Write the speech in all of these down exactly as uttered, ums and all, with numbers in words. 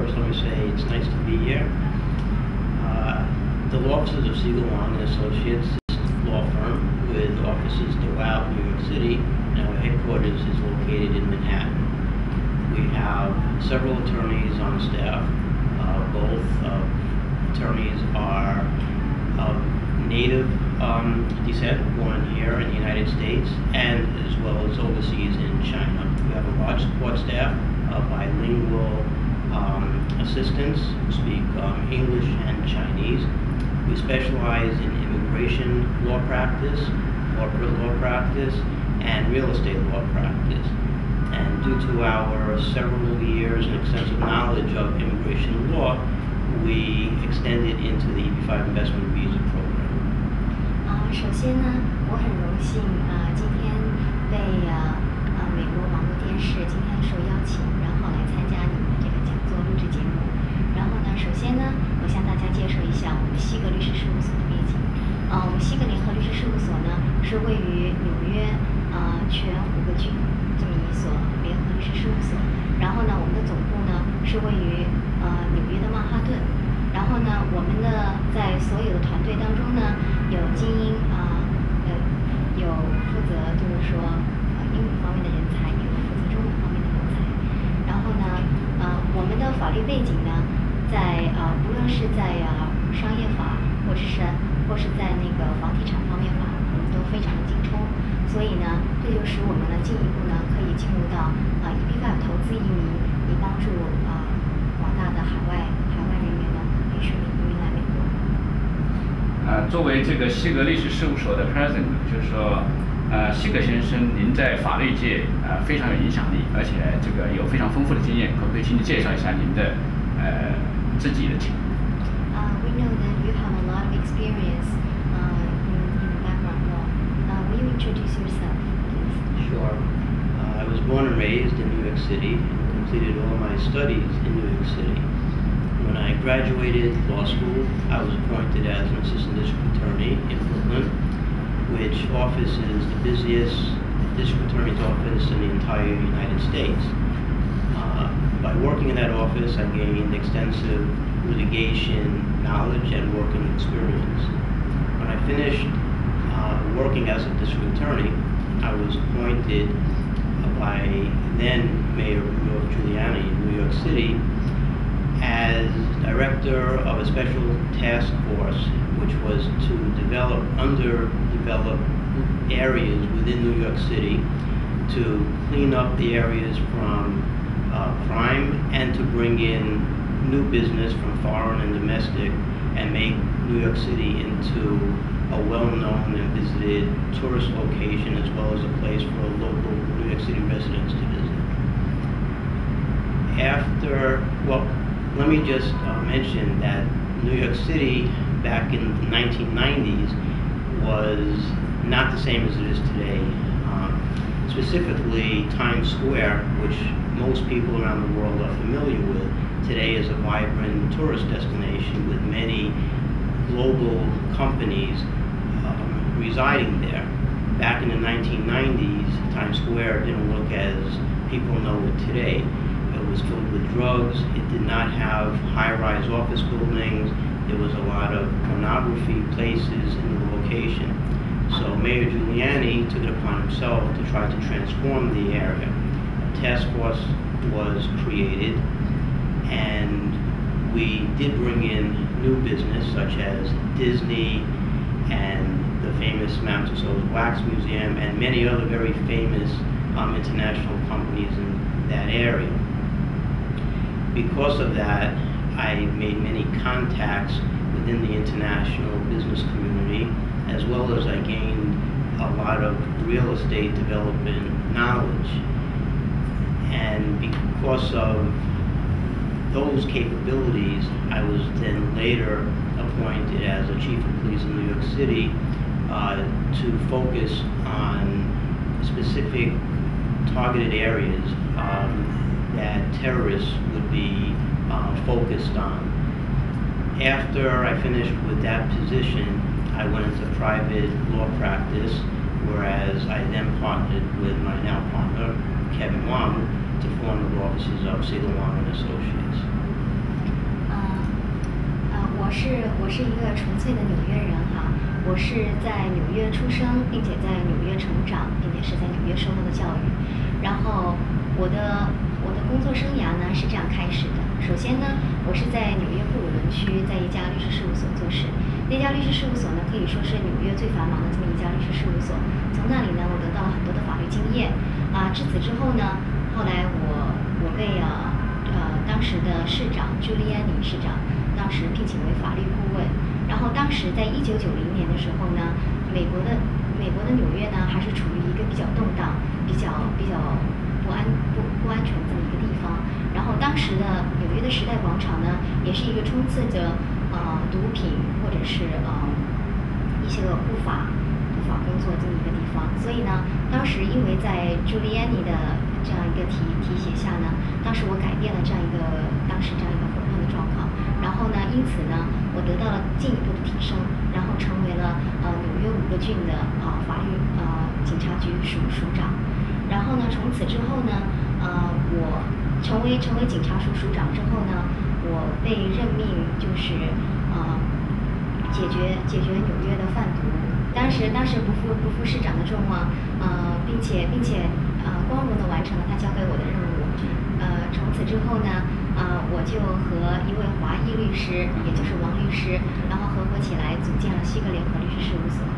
First, let me say it's nice to be here. Uh, the law offices of Siegel Long and Associates is a law firm with offices throughout New York City, and our headquarters is located in Manhattan. We have several attorneys on staff. Uh, both uh, attorneys are of native um, descent, born here in the United States, and as well as overseas in China. We have a large support staff of bilingual um, assistants who speak um, English and Chinese. We specialize in immigration law practice, corporate law practice, and real estate law practice. And due to our several years and extensive knowledge of immigration law, we extended into the E B five investment visa program. 啊，首先呢，我很荣幸啊，今天被啊啊美国网络电视今天受邀请，然后来参加你们这个讲座录制节目。然后呢，首先呢，我向大家介绍一下我们西格律师事务所的背景。啊，我们西格联合律师事务所呢是位于纽约啊全五个郡这么一所联合律师事务所。然后呢，我们的总部呢是位于呃纽约的曼哈顿。然后呢，我们的在所有的团队当中呢，有精英啊，呃，有负责就是说呃英语方面的人才，也有负责中文方面的人才。然后呢，呃，我们的法律背景呢，在啊、呃，无论是在啊、呃、商业法，或者是或是在那个房地产方面法，我们都非常的精通。所以呢，这就使我们呢进一步呢可以进入到啊 E B 五 投资移民，以帮助啊、呃、广大的海外海外人员呢可以顺利移民来美国。 呃，作为这个西格律师事务所的 president， 就是说，呃，西格先生您在法律界呃非常有影响力，而且这个有非常丰富的经验，可不可以请你介绍一下您的呃自己的情况？ Uh, we know that you have a lot of experience uh, in, in background law. Uh, will you introduce yourself, please? Sure. Uh, I was born and raised in New York City and completed all my studies in New York City. When I graduated law school, I was appointed as an assistant district attorney in Brooklyn, which office is the busiest district attorney's office in the entire United States. Uh, by working in that office, I gained extensive litigation knowledge and working experience. When I finished uh, working as a district attorney, I was appointed by then Mayor Rudolph Giuliani in New York City as director of a special task force which was to develop underdeveloped areas within New York City to clean up the areas from uh, crime and to bring in new business from foreign and domestic and make New York City into a well-known and visited tourist location as well as a place for local New York City residents to visit. After, well, let me just uh, mention that New York City back in the nineteen nineties was not the same as it is today. Um, specifically, Times Square, which most people around the world are familiar with, today is a vibrant tourist destination with many global companies um, residing there. Back in the nineteen nineties, Times Square didn't look as people know it today. It was filled with drugs. It did not have high-rise office buildings. There was a lot of pornography places in the location. So Mayor Giuliani took it upon himself to try to transform the area. A task force was created, and we did bring in new business such as Disney and the famous Mount Tussauds Wax Museum and many other very famous um, international companies in that area. Because of that, I made many contacts within the international business community, as well as I gained a lot of real estate development knowledge. And because of those capabilities, I was then later appointed as a chief of police in New York City uh, to focus on specific targeted areas um, that terrorists would be uh, focused on. After I finished with that position, I went into private law practice, whereas I then partnered with my now partner, Kevin Wong, to form the law offices of Siegel Wong and Associates. 是我是一个纯粹的纽约人哈，我是在纽约出生，并且在纽约成长，并且是在纽约受到的教育。然后我的我的工作生涯呢是这样开始的。首先呢，我是在纽约布鲁伦区，在一家律师事务所做事。那家律师事务所呢，可以说是纽约最繁忙的这么一家律师事务所。从那里呢，我得到了很多的法律经验。啊，至此之后呢，后来我我被啊呃当时的市长朱利安尼市长当时聘请为法律顾问。然后当时在一九九零年的时候呢，美国的美国的纽约呢还是处于一个比较动荡、比较比较不安不不安全的这么一个地方。然后当时的纽约的时代广场呢，也是一个充斥着呃毒品或者是呃一些个不法不法工作这么一个地方。所以呢，当时因为在朱利安尼的这样一个提提携下呢，当时我改变了这样一个当时这样一个混乱的状况。然后呢，因此呢，我得到了进一步的提升，然后成为了呃纽约五个郡的啊、呃、法律呃警察局署署长。然后呢，从此之后呢，呃，我成为成为警察署署长之后呢，我被任命就是呃解决解决纽约的贩毒。当时当时不负不负市长的众望，呃，并且并且呃光荣的完成了他交给我的任务。呃，从此之后呢，呃，我就和一位华裔律师，也就是王律师，然后合伙起来组建了西格联合律师事务所。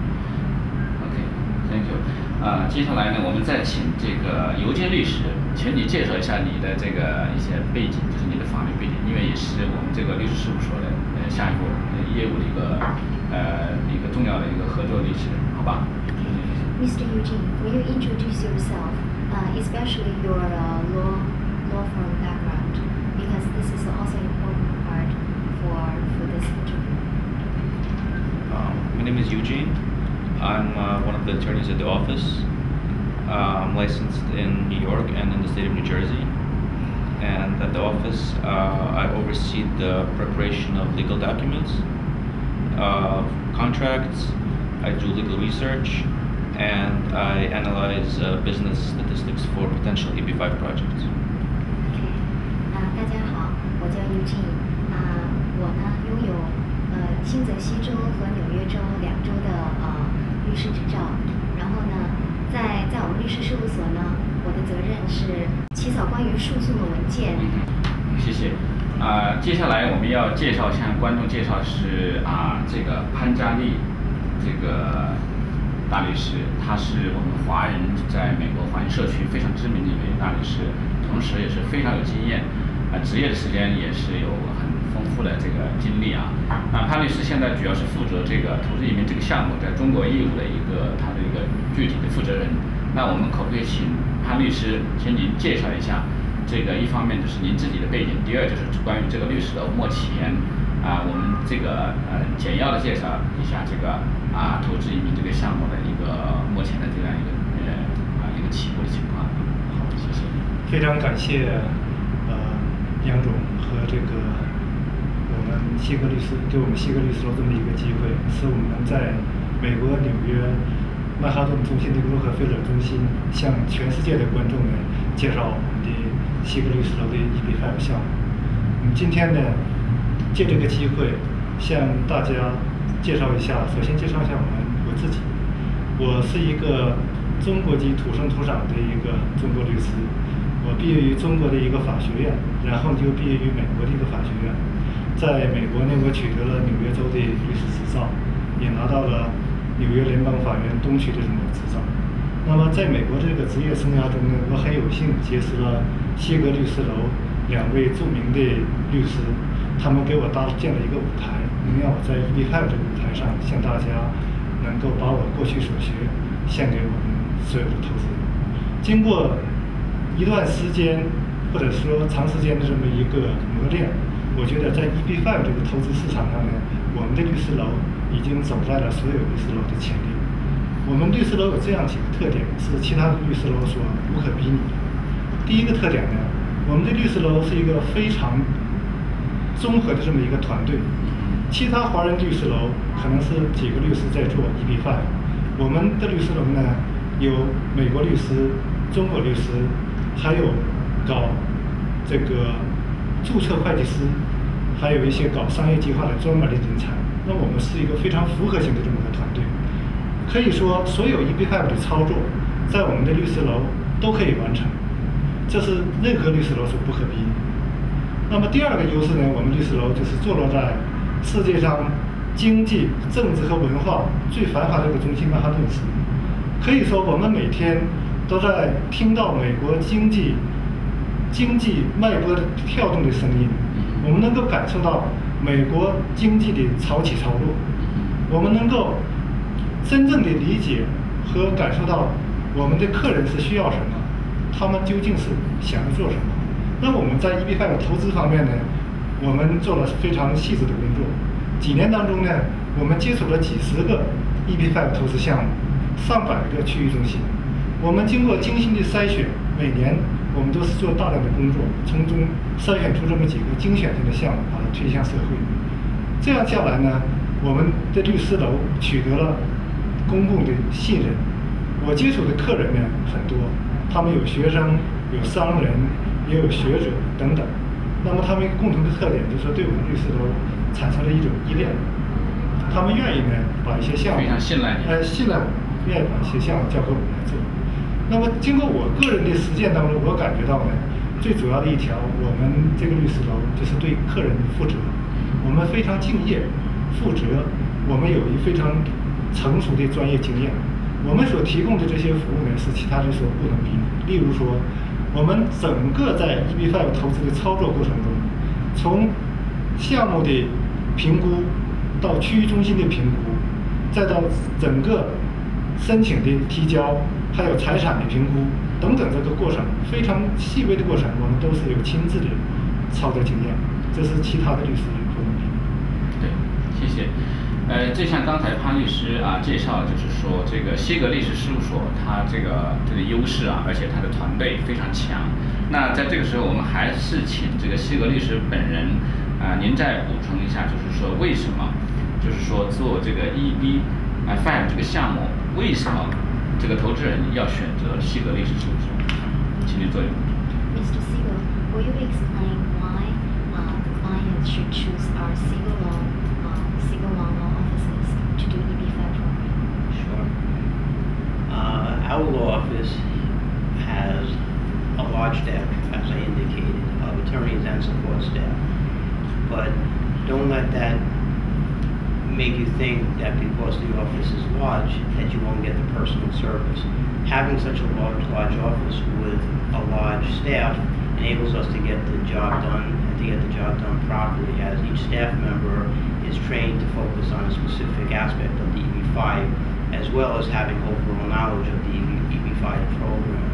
OK，Thank you。呃，接下来呢，我们再请这个邮件律师，请你介绍一下你的这个一些背景，就是你的法律背景，因为也是我们这个律师事务所的呃下一步业务的一个呃一个重要的一个合作律师，好吧？ Mister Eugene, will you introduce yourself, uh, especially your uh, law law firm background, because this is also an important part for for this interview. Um, my name is Eugene. I'm uh, one of the attorneys at the office. Uh, I'm licensed in New York and in the state of New Jersey. And at the office, uh, I oversee the preparation of legal documents, uh, contracts. I do legal research, and I analyze uh, business statistics for potential E B five projects. OK， 啊、大家好，我叫 Eugene。啊、我呢拥有呃新泽西州和纽约州两州的呃律师执照。然后呢，在在我们律师事务所呢，我的责任是起草关于诉讼的文件。 谢谢。啊、接下来我们要介绍向观众介绍是啊、这个潘嘉丽，这个大律师，他是我们华人在美国华人社区非常知名的一位大律师，同时也是非常有经验，啊、职业的时间也是有很丰富的这个经历啊。啊，潘律师现在主要是负责这个投资移民这个项目在中国业务的一个他的一个具体的负责人。那我们可不可以请潘律师，请您介绍一下这个一方面就是您自己的背景，第二就是关于这个律师楼目前啊、我们这个呃简要的介绍一下这个啊、投资移民这个项目的一个目前的这样一个呃啊、一个起步的情况。好，谢谢。 非常感谢呃杨总和这个我们西格律师给我们西格律师楼这么一个机会，使我们能在美国纽约曼哈顿中心的洛克菲勒中心向全世界的观众们介绍我们的西格律师楼的 E B 五 项目。我们今天呢，借这个机会向大家介绍一下，首先介绍一下我们我自己。我是一个中国籍土生土长的一个中国律师，我毕业于中国的一个法学院，然后就毕业于美国的一个法学院。在美国呢，我取得了纽约州的律师执照，也拿到了纽约联邦法院东区的这么执照。那么在美国这个职业生涯中呢，我很有幸结识了西格律师楼两位著名的律师，他们给我搭建了一个舞台，能让我在 E B 五 这个舞台上向大家能够把我过去所学献给我们所有的投资人。经过一段时间或者说长时间的这么一个磨练，我觉得在 E B 五 这个投资市场上呢，我们的律师楼已经走在了所有律师楼的前列。我们律师楼有这样几个特点，是其他的律师楼所无可比拟的。第一个特点呢，我们的律师楼是一个非常综合的这么一个团队。其他华人律师楼可能是几个律师在做 E B 五， 我们的律师楼呢，有美国律师、中国律师，还有搞这个注册会计师， 还有一些搞商业计划的专门的人才。那我们是一个非常复合型的这么一个团队，可以说所有 E B 五 的操作在我们的律师楼都可以完成，这是任何律师楼所不可比拟。那么第二个优势呢，我们律师楼就是坐落在世界上经济、政治和文化最繁华的一个中心曼哈顿市。可以说，我们每天都在听到美国经济经济脉搏的跳动的声音，我们能够感受到美国经济的潮起潮落，我们能够真正的理解和感受到我们的客人是需要什么，他们究竟是想要做什么。那我们在 E B 五 投资方面呢，我们做了非常细致的工作。几年当中呢，我们接触了几十个 E B 五 投资项目，上百个区域中心。我们经过精心的筛选，每年我们都是做大量的工作，从中筛选出这么几个精选性的项目，把它推向社会。这样下来呢，我们的律师楼取得了公共的信任。我接触的客人呢很多，他们有学生，有商人，也有学者等等。那么他们一个共同的特点就是说，对我们律师楼产生了一种依恋，他们愿意呢把一些项目非常信赖你， 呃信赖我，愿意把一些项目交给我们来做。那么经过我个人的实践当中，我感觉到呢，最主要的一条，我们这个律师楼就是对客人负责，我们非常敬业、负责，我们有一非常成熟的专业经验。我们所提供的这些服务呢，是其他人所不能比拟。例如说，我们整个在 E B 五 投资的操作过程中，从项目的评估到区域中心的评估，再到整个申请的提交，还有财产的评估等等，这个过程非常细微的过程，我们都是有亲自的操作经验，这是其他的律师不能比拟。 对，谢谢。呃，就像刚才潘律师啊介绍，就是说这个西格律师事务所它这个这个优势啊，而且它的团队非常强。那在这个时候，我们还是请这个西格律师本人啊、呃，您再补充一下，就是说为什么，就是说做这个 E B 啊 五 这个项目，为什么这个投资人要选择西格律师事务所？请您做一个补充。 Mister Siegel, will you explain why uh, the clients should choose our Siegel Law, uh, Siegel Law Law offices to do E B 五 program? Sure. Uh, our law office has a large staff, as I indicated, of attorneys and support staff. But don't let that make you think that because the office is large, that you won't get the personal service. Having such a large, large office with a large staff enables us to get the job done and to get the job done properly, as each staff member is trained to focus on a specific aspect of the E B five, as well as having overall knowledge of the E B five program.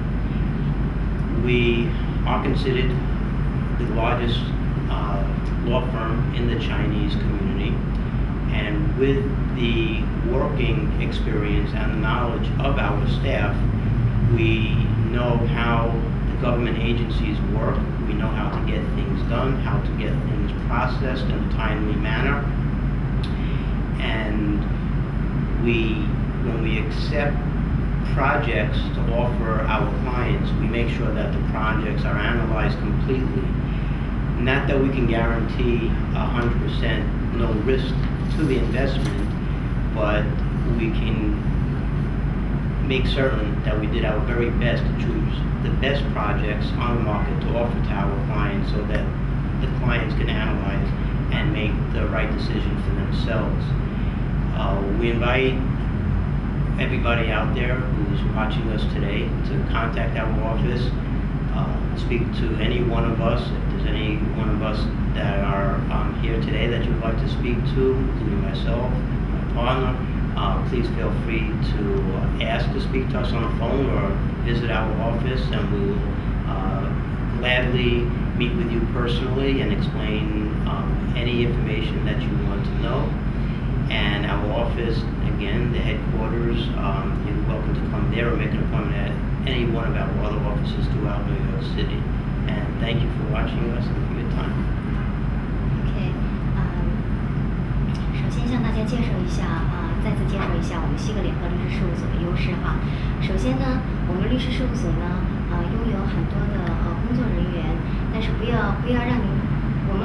We are considered the largest uh, law firm in the Chinese community, and with the working experience and the knowledge of our staff, we know how the government agencies work, we know how to get things done, how to get things processed in a timely manner, and we, when we accept projects to offer our clients, we make sure that the projects are analyzed completely. Not that we can guarantee one hundred percent no risk to the investment, but we can make certain that we did our very best to choose the best projects on the market to offer to our clients so that the clients can analyze and make the right decision for themselves. Uh, we invite everybody out there who's watching us today to contact our office, uh, speak to any one of us. If there's any one of us that are um, here today that you'd like to speak to, including myself, my partner, uh, please feel free to uh, ask to speak to us on the phone or visit our office, and we will uh, gladly meet with you personally and explain um, any information that you want to know. And our office, again, the headquarters, um, you're welcome to come there or make an appointment at any one of our other offices throughout New York City. And thank you for watching us and for your time. OK，嗯，首先向大家介绍一下啊、呃，再次介绍一下我们西格联合律师事务所的优势哈。首先呢，我们律师事务所呢，呃，拥有很多的呃工作人员，但是不要不要让您，我们我们不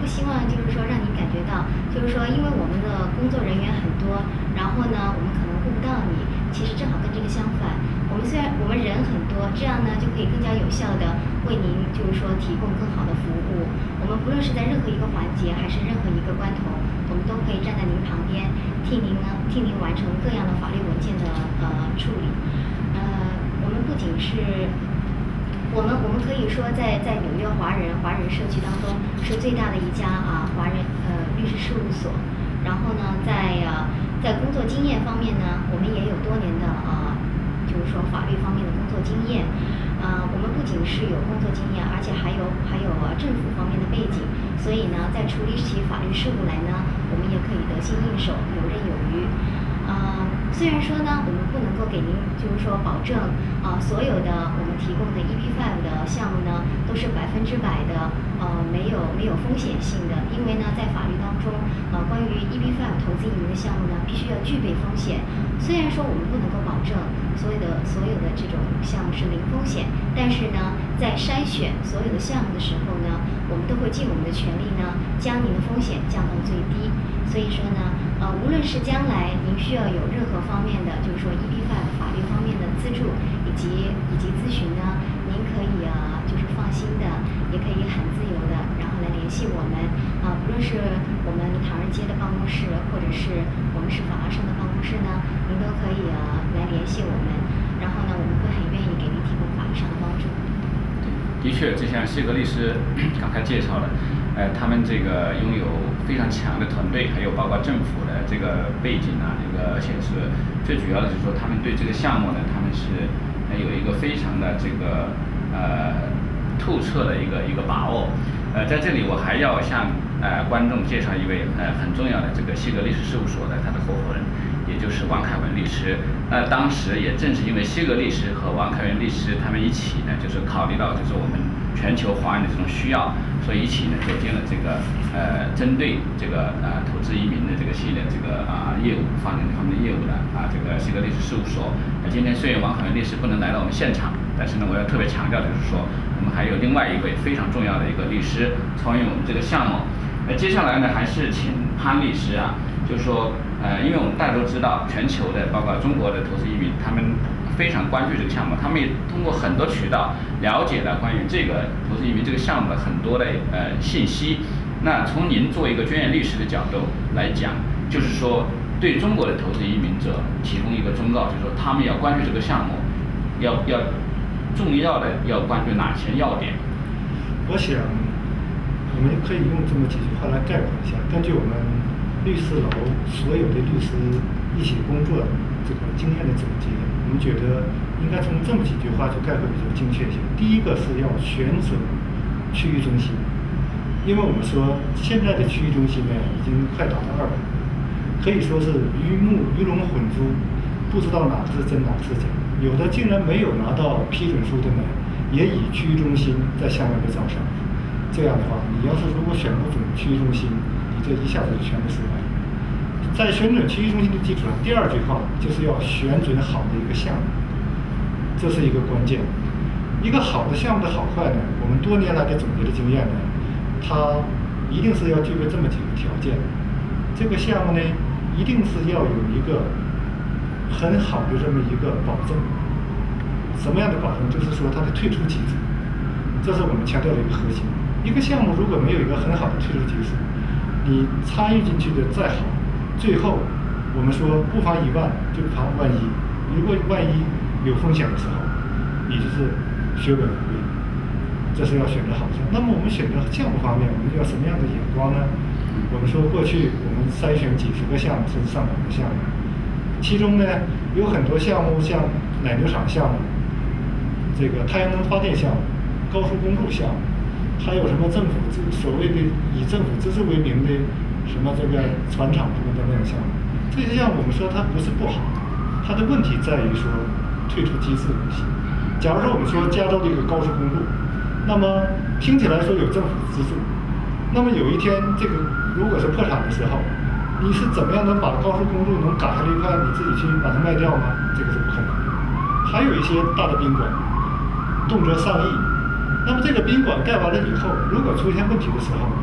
希望就是说让您感觉到，就是说因为我们的工作人员很多，然后呢我们可能顾不到你，其实正好跟这个相反。我们虽然我们人很多，这样呢就可以更加有效的为您就是说提供更好的服务。我们不论是在任何一个环节还是任何一个关头，我们都可以站在您旁边，替您呢替您完成各样的法律文件的呃处理。呃，我们不仅是我们我们可以说在在纽约华人华人社区当中是最大的一家啊华人呃律师事务所。然后呢，在呃在工作经验方面呢，我们也有多年的呃就是说法律方面的工作经验。呃，我们不仅是有工作经验，而且还有还有呃政府方面的背景，所以呢，在处理起法律事务来呢，我们也可以得心应手，游刃有余。呃，虽然说呢，我们不能够给您就是说保证啊、呃，所有的我们提供的 E B 五 的项目呢都是百分之百的呃没有没有风险性的，因为呢在法律当中呃关于 E B 五 投资移民的项目呢必须要具备风险。虽然说我们不能够保证所有的所有的这种项目是零风险，但是呢在筛选所有的项目的时候呢，我们都会尽我们的全力呢将您的风险降到最低。所以说呢，呃，无论是将来您需要有任何方面的，就是说 E B 五 法律方面的资助以及以及咨询呢，您可以啊，就是放心的，也可以很自由的，然后来联系我们啊，无论是我们唐人街的办公室，或者是我们是法拉盛的办公室呢，您都可以啊来联系我们，然后呢，我们会很愿意给您提供法律上的帮助。 的确，就像谢格律师刚才介绍了，呃，他们这个拥有非常强的团队，还有包括政府的这个背景啊，这个而且是最主要的就是说，他们对这个项目呢，他们是呃有一个非常的这个呃透彻的一个一个把握。呃，在这里我还要向呃观众介绍一位呃很重要的这个谢格律师事务所的他的合伙人，也就是王凯文律师。那当时也正是因为谢格律师和王凯文律师他们一起呢，就是考虑到就是我们全球华人的这种需要，所以一起呢走进了这个呃针对这个呃投资移民的这个系列这个啊、呃、业务发展这方面的业务的啊、呃、这个谢格律师事务所。那今天虽然王凯文律师不能来到我们现场，但是呢我要特别强调的就是说，我们还有另外一位非常重要的一个律师参与我们这个项目。那接下来呢还是请潘律师啊，就是说呃因为我们大家都知道全球的包括中国的投资移民，他们非常关注这个项目，他们也通过很多渠道了解了关于这个投资移民这个项目的很多的呃信息。那从您作为一个专业律师的角度来讲，就是说对中国的投资移民者提供一个忠告，就是说他们要关注这个项目，要要重要的要关注哪些要点？ 我想我们可以用这么几句话来概括一下。根据我们律师楼所有的律师一起工作这个经验的总结，我们觉得应该从这么几句话去概括比较精确一些。第一个是要选准区域中心，因为我们说现在的区域中心呢已经快达到二百，可以说是鱼目鱼龙混珠，不知道哪个是真哪个是假。有的竟然没有拿到批准书的呢，也以区域中心在下面被招商。这样的话，你要是如果选不准区域中心，你这一下子就全部失败了。在选准区域中心的基础上，第二句话就是要选准好的一个项目，这是一个关键。一个好的项目的好坏呢，我们多年来的总结的经验呢，它一定是要具备这么几个条件。这个项目呢，一定是要有一个很好的这么一个保证。什么样的保证？就是说它的退出机制，这是我们强调的一个核心。一个项目如果没有一个很好的退出机制，你参与进去的再好，最后我们说不妨一万就怕万一，如果万一有风险的时候，你就是血本无归。这是要选择好项目。那么我们选择项目方面，我们要什么样的眼光呢？我们说过去我们筛选几十个项目甚至上百个项目，其中呢有很多项目像奶牛场项目、这个太阳能发电项目、高速公路项目，还有什么政府资所谓的以政府资助为名的什么这个船厂什么等等项目，这些项目我们说它不是不好，它的问题在于说退出机制问题。假如说我们说加州的一个高速公路，那么听起来说有政府资助，那么有一天这个如果是破产的时候，你是怎么样能把高速公路能赶下来一块你自己去把它卖掉吗？这个是不可能的。还有一些大的宾馆，动辄上亿，那么这个宾馆盖完了以后，如果出现问题的时候，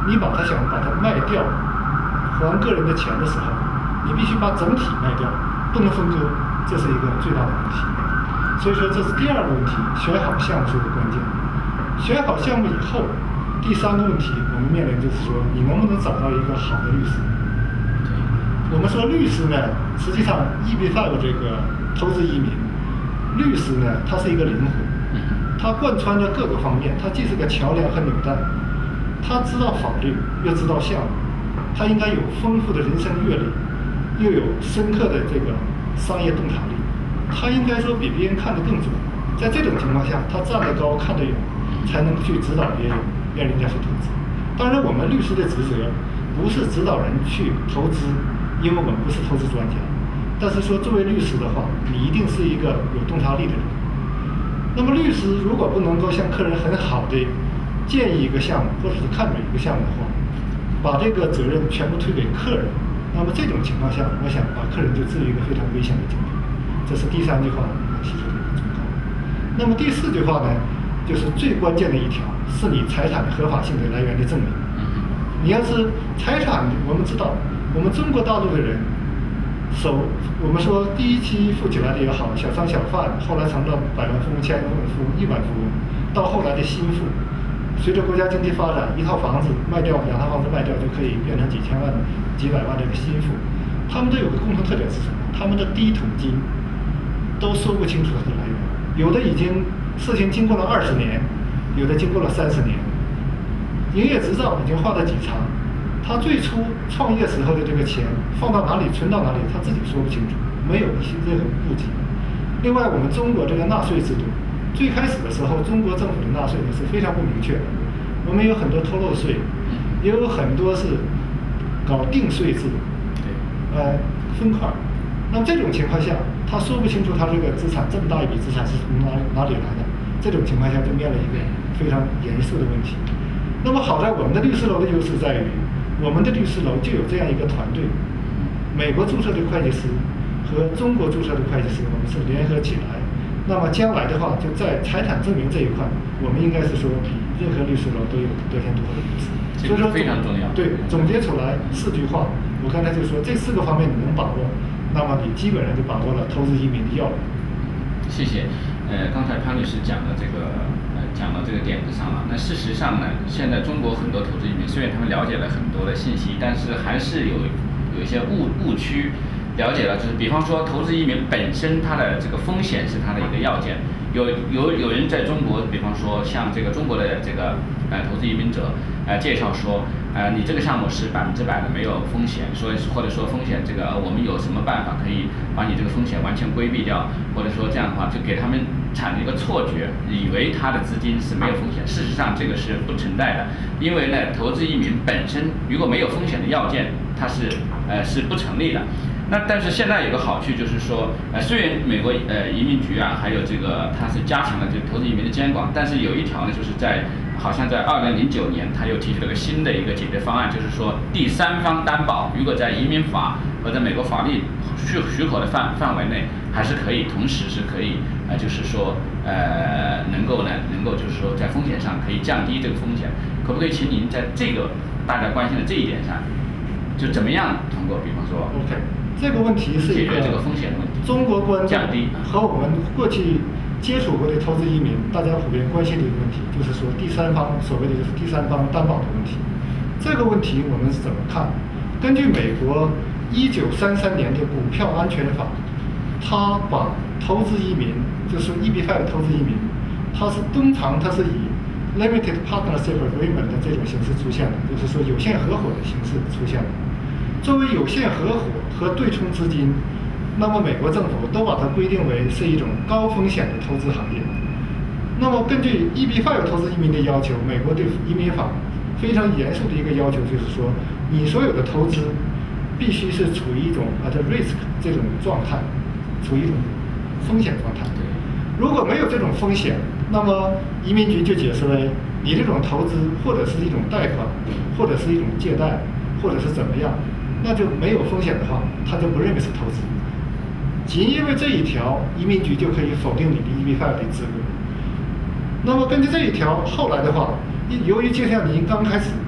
你把它想把它卖掉，还个人的钱的时候，你必须把整体卖掉，不能分割，这是一个最大的问题。所以说这是第二个问题，选好项目是个关键。选好项目以后，第三个问题我们面临就是说，你能不能找到一个好的律师？我们说律师呢，实际上 E B 五 这个投资移民，律师呢，他是一个灵魂，他贯穿着各个方面，他既是个桥梁和纽带，他知道法律，又知道项目，他应该有丰富的人生阅历，又有深刻的这个商业洞察力，他应该说比别人看得更准。在这种情况下，他站得高看得远，才能去指导别人，让人家去投资。当然，我们律师的职责不是指导人去投资，因为我们不是投资专家。但是说，作为律师的话，你一定是一个有洞察力的人。那么，律师如果不能够向客人很好的建议一个项目，或者是看准一个项目的话，把这个责任全部推给客人，那么这种情况下，我想把客人就置于一个非常危险的境地。这是第三句话我提出的一个忠告。那么第四句话呢，就是最关键的一条，是你财产合法性的来源的证明。你要是财产，我们知道，我们中国大陆的人，首我们说第一期富起来的也好，小商小贩，后来成了百万富翁、千万富翁、亿万富翁，到后来的新富，随着国家经济发展，一套房子卖掉，两套房子卖掉就可以变成几千万、几百万这个新富，他们都有个共同特点是什么？他们的第一桶金都说不清楚它的来源，有的已经事情经过了二十年，有的经过了三十年，营业执照已经画了几张，他最初创业时候的这个钱放到哪里、存到哪里，他自己说不清楚，没有一些任何顾忌。另外，我们中国这个纳税制度，最开始的时候，中国政府的纳税呢是非常不明确的，我们有很多偷漏税，也有很多是搞定税制，呃，分块。那么这种情况下，他说不清楚他这个资产这么大一笔资产是从哪哪里来的，这种情况下就面临一个非常严肃的问题。那么好在我们的律师楼的优势在于，我们的律师楼就有这样一个团队，美国注册的会计师和中国注册的会计师，我们是联合起来。那么将来的话，就在财产证明这一块，我们应该是说比任何律师楼都有得天独厚的优势。所以说非常重要。 对，总结出来四句话，我刚才就说这四个方面你能把握，那么你基本上就把握了投资移民的要领。 谢谢。呃，刚才潘律师讲的这个，呃，讲到这个点子上了。那事实上呢，现在中国很多投资移民，虽然他们了解了很多的信息，但是还是有有一些误误区。了解了，就是比方说投资移民本身它的这个风险是它的一个要件。有有有人在中国，比方说像这个中国的这个呃投资移民者呃介绍说，呃你这个项目是百分之百的没有风险，所以或者说风险这个我们有什么办法可以把你这个风险完全规避掉，或者说这样的话就给他们产生一个错觉，以为他的资金是没有风险。事实上这个是不存在的，因为呢投资移民本身如果没有风险的要件，它是呃是不成立的。那但是现在有个好处就是说，呃，虽然美国呃移民局啊，还有这个它是加强了这个投资移民的监管，但是有一条呢，就是在好像在二零零九年，他又提出了个新的一个解决方案，就是说第三方担保，如果在移民法和在美国法律许许可的范范围内，还是可以同时是可以呃，就是说呃能够呢，能够就是说在风险上可以降低这个风险，可不可以请您在这个大家关心的这一点上，就怎么样通过，比方说 OK。这个问题是一个中国观众和我们过去接触过的投资移民大家普遍关心的一个问题，就是说第三方所谓的就是第三方担保的问题。这个问题我们是怎么看？根据美国一九三三年的股票安全法，它把投资移民，就是 E B 五 的投资移民，它是通常它是以 limited partnership agreement 的这种形式出现的，就是说有限合伙的形式出现的。作为有限合伙和对冲资金，那么美国政府都把它规定为是一种高风险的投资行业。那么根据 E B 五 投资移民的要求，美国对移民法非常严肃的一个要求就是说，你所有的投资必须是处于一种 at risk 这种状态，处于一种风险状态。如果没有这种风险，那么移民局就解释为你这种投资或者是一种贷款，或者是一种借贷，或者是怎么样。那就没有风险的话，他就不认为是投资。仅因为这一条，移民局就可以否定你的 E B 五 的资格。那么根据这一条，后来的话，由于就像您刚开始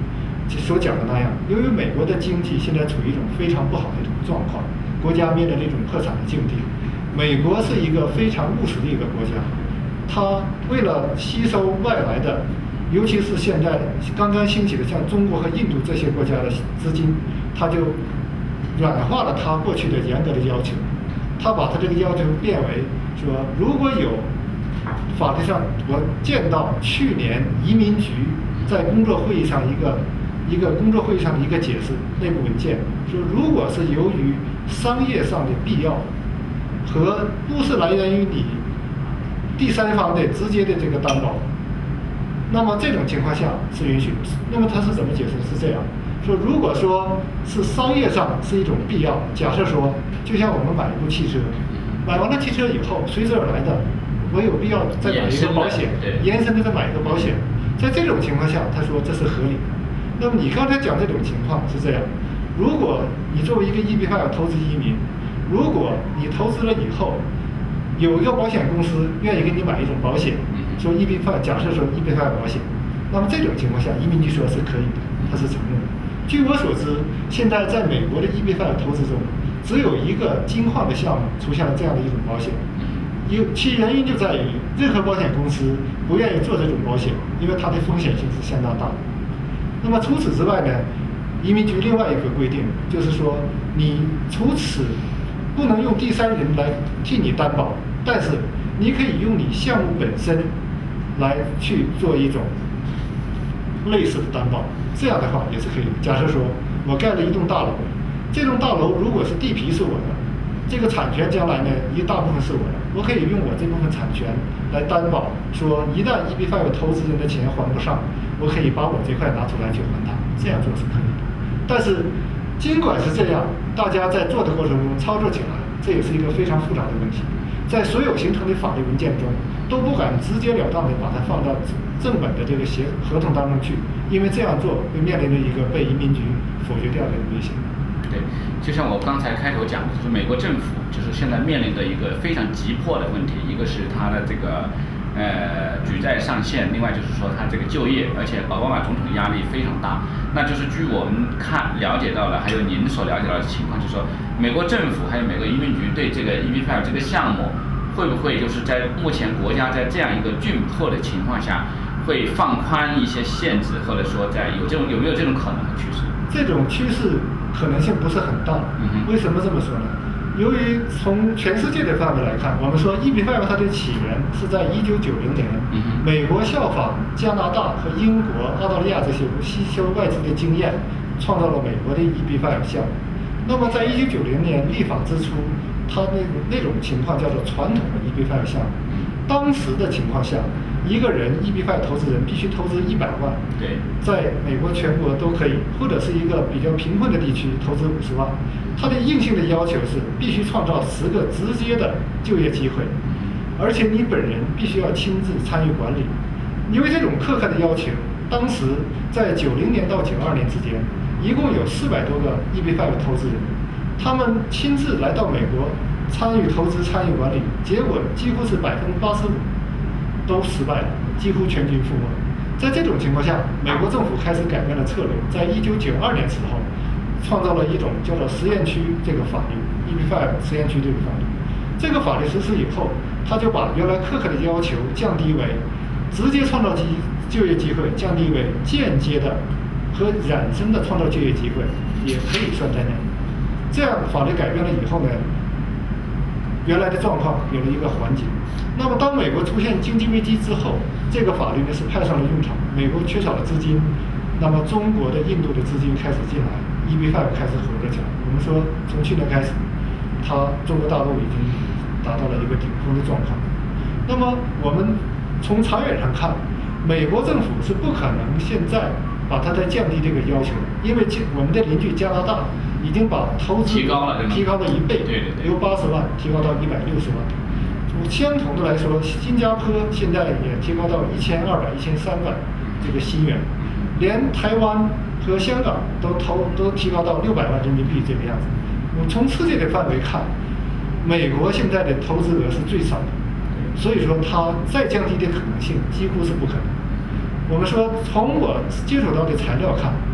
所讲的那样，由于美国的经济现在处于一种非常不好的一种状况，国家面临着一种破产的境地。美国是一个非常务实的一个国家，它为了吸收外来的，尤其是现在刚刚兴起的像中国和印度这些国家的资金，它就软化了它过去的严格的要求，它把它这个要求变为说，如果有法律上我见到去年移民局在工作会议上一个一个工作会议上的一个解释内部文件说，如果是由于商业上的必要和不是来源于你第三方的直接的这个担保，那么这种情况下是允许的。那么他是怎么解释？是这样说：如果说是商业上是一种必要，假设说，就像我们买一部汽车，买完了汽车以后，随之而来的，我有必要再买一个保险，延伸的再买一个保险。在这种情况下，他说这是合理的。那么你刚才讲这种情况是这样：如果你作为一个 E B 五 投资移民，如果你投资了以后，有一个保险公司愿意给你买一种保险，说 E B 五，假设说 E B 五 保险，那么这种情况下，移民局说是可以的，它是承认的。据我所知，现在在美国的 E B 五 投资中，只有一个金矿的项目出现了这样的一种保险，有其原因就在于任何保险公司不愿意做这种保险，因为它的风险性是相当大的。那么除此之外呢，移民局另外一个规定就是说，你除此不能用第三人来替你担保，但是你可以用你项目本身来去做一种类似的担保，这样的话也是可以。假设说我盖了一栋大楼，这栋大楼如果是地皮是我的，这个产权将来呢一大部分是我的，我可以用我这部分产权来担保，说一旦 E B 五 投资人的钱还不上，我可以把我这块拿出来去还他，这样做是可以的。但是尽管是这样，大家在做的过程中操作起来，这也是一个非常复杂的问题，在所有形成的法律文件中都不敢直截了当的把它放到正本的这个协合同当中去，因为这样做会面临着一个被移民局否决掉的危险。 对，就像我刚才开头讲的，就是美国政府就是现在面临的一个非常急迫的问题，一个是它的这个呃举债上限，另外就是说它这个就业，而且奥巴马总统压力非常大。那就是据我们看了解到了，还有您所了解到的情况，就是说美国政府还有美国移民局对这个 E B 五 这个项目，会不会就是在目前国家在这样一个窘迫的情况下，会放宽一些限制，或者说在有这种有没有这种可能的趋势？ 这种趋势可能性不是很大。为什么这么说呢？由于从全世界的范围来看，我们说 E B 五 它的起源是在一九九零年，美国效仿加拿大和英国、澳大利亚这些吸收外资的经验，创造了美国的 E B 五 项目。那么在一九九零年立法之初，它那那种情况叫做传统的 E B 五 项目。当时的情况下，一个人 E B 五 投资人必须投资一百万， 对，在美国全国都可以，或者是一个比较贫困的地区投资五十万。它的硬性的要求是必须创造十个直接的就业机会，而且你本人必须要亲自参与管理。因为这种苛刻的要求，当时在九零年到九二年之间，一共有四百多个 E B 五 投资人，他们亲自来到美国参与投资、参与管理，结果几乎是百分之八十五都失败了，几乎全军覆没。在这种情况下，美国政府开始改变了策略，在一九九二年时候，创造了一种叫做实验区这个法律 ，E B 五 实验区这个法律。这个法律实施以后，他就把原来苛刻的要求降低为直接创造机就业机会，降低为间接的和衍生的创造就业机会，也可以算在内。这样法律改变了以后呢，原来的状况有了一个缓解。那么当美国出现经济危机之后，这个法律呢是派上了用场。美国缺少了资金，那么中国的、印度的资金开始进来 ，E B 五 开始合作起来。我们说从去年开始，它中国大陆已经达到了一个顶峰的状况。那么我们从长远上看，美国政府是不可能现在把它再降低这个要求，因为我们的邻居加拿大已经把投资提高了， 提高了一倍， 对对对， 由八十万提高到一百六十万。相同的来说，新加坡现在也提高到一千二百、一千三百这个新元，连台湾和香港都投都提高到六百万人民币这个样子。我从世界的范围看，美国现在的投资额是最少的，所以说它再降低的可能性几乎是不可能。我们说，从我接触到的材料看，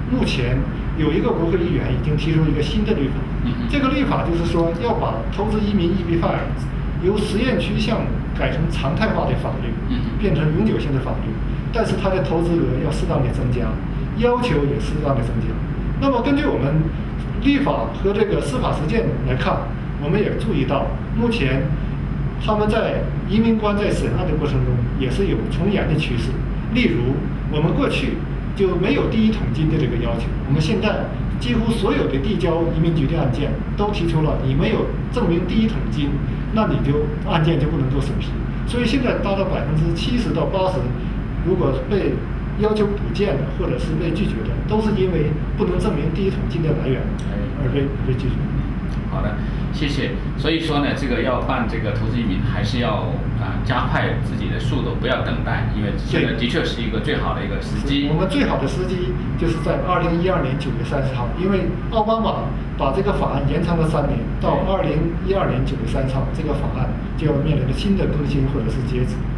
目前有一个国会议员已经提出一个新的律法，这个律法就是说要把投资移民 E B 五 由实验区项目改成常态化的法律，变成永久性的法律，但是它的投资额要适当的增加，要求也适当的增加。那么根据我们立法和这个司法实践来看，我们也注意到，目前他们在移民官在审案的过程中也是有从严的趋势。例如，我们过去就没有第一桶金的这个要求，我们现在几乎所有的递交移民局的案件都提出了，你没有证明第一桶金，那你就案件就不能做审批。所以现在达到百分之七十到八十，如果被要求补件的或者是被拒绝的，都是因为不能证明第一桶金的来源而被被拒绝。 好的，谢谢。所以说呢，这个要办这个投资移民，还是要啊、呃、加快自己的速度，不要等待，因为这个的确是一个最好的一个时机。 我们最好的时机就是在二零一二年九月三十号，因为奥巴马把这个法案延长了三年，到二零一二年九月三十号，这个法案就要面临着新的更新或者是截止。